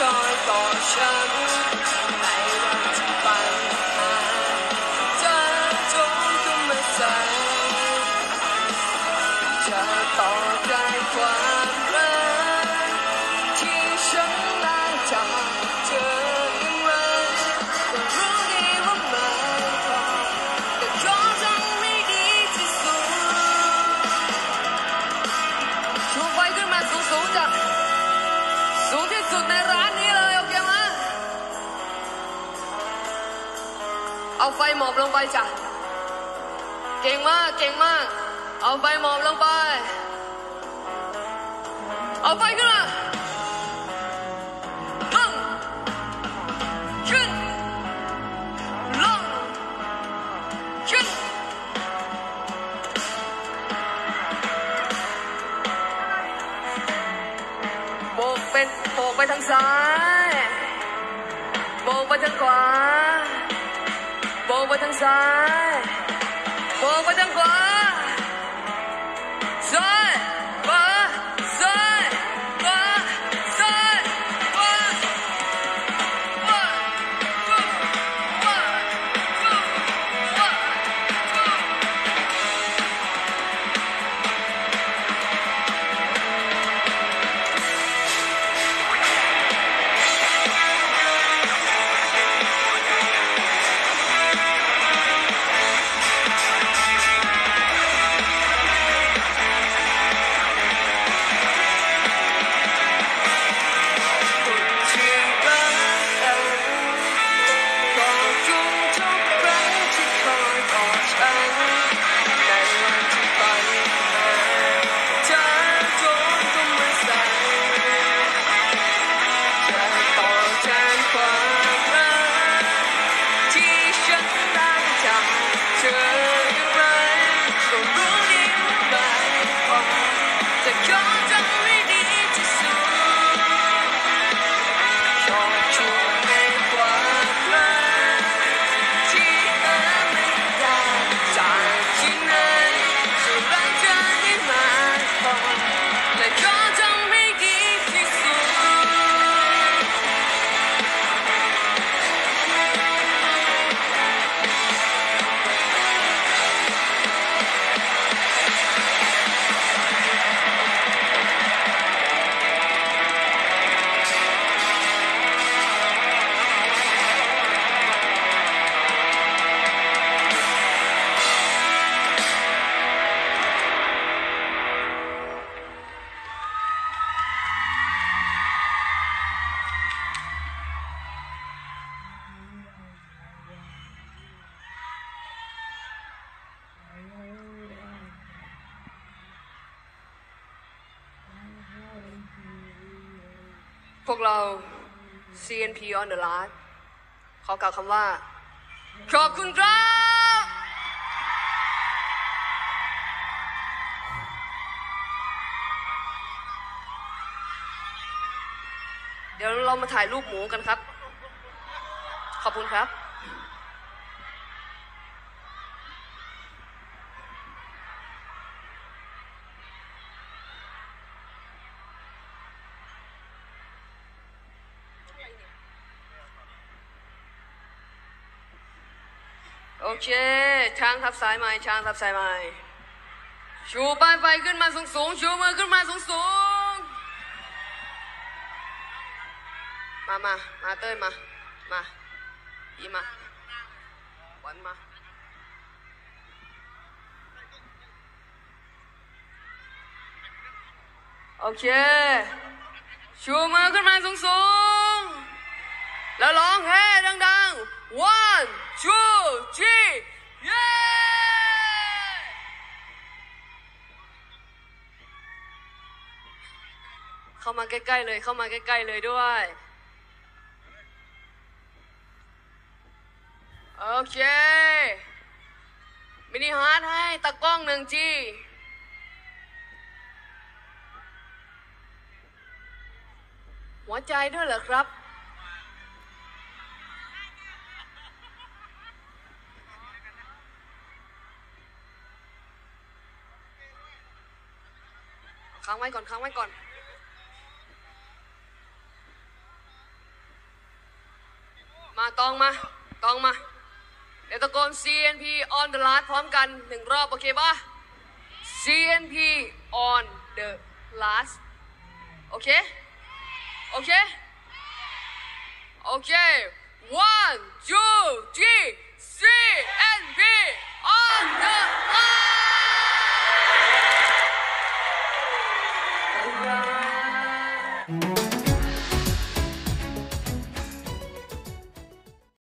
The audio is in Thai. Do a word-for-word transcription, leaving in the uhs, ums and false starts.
อยต่อฉันในวันที่ปัญหาจะโจมก็ไม่ใส่จะต่อได้ความรักที่ฉันได้จากเธออย่างไรก็รู้ดีว่าไม่พอแต่ขอทำให้ดีที่สุดชูไฟขึ้นมาสูงๆจ้ะสูงที่สุดในร้านนี้เลยโอเคไหมเอาไฟหมอบลงไปจ้ะเก่งมากเก่งมากเอาไฟหมอบลงไปเอาไฟขึ้นมาลงขึ้นลงขึ้นโบกเป็นโบกไปทางซ้ายโบกไปทางขวาโบกไปทางซ้ายโบกไปทางขวาซ้ายขวาซ้ายขวาซ้ายขวาขวาขวาขวาขวาพวกเรา ซี เอ็น พี on the line ขอกล่าวคำว่าขอบคุณครับเดี๋ยวเรามาถ่ายรูปหมูกันครับขอบคุณครับโอเคช้างทับสายไม้ช้างทับสายไม้ชูป้ายไฟขึ้นมาสูงสูงชูมือขึ้นมาสูงสูงมามามาเต้ยมามาอีมาวันมาโอเคชูมือขึ้นมาสูงสูงแล้วร้องเฮ้ดังๆ one two three เย้เข้ามาใกล้ๆเลยเข้ามาใกล้ๆเลยด้วยโอเคมินิฮาร์ทให้ตากล้องหนึ่งจีหัวใจด้วยเหรอครับค้างไว้ก่อนค้างไว้ก่อนมาตองมาตองมาเดี๋ยวตะโกน ซี เอ็น พี on the last พร้อมกันหนึ่งรอบโอเคป่ะ ซี เอ็น พี on the last โอเคโอเคโอเค one two three C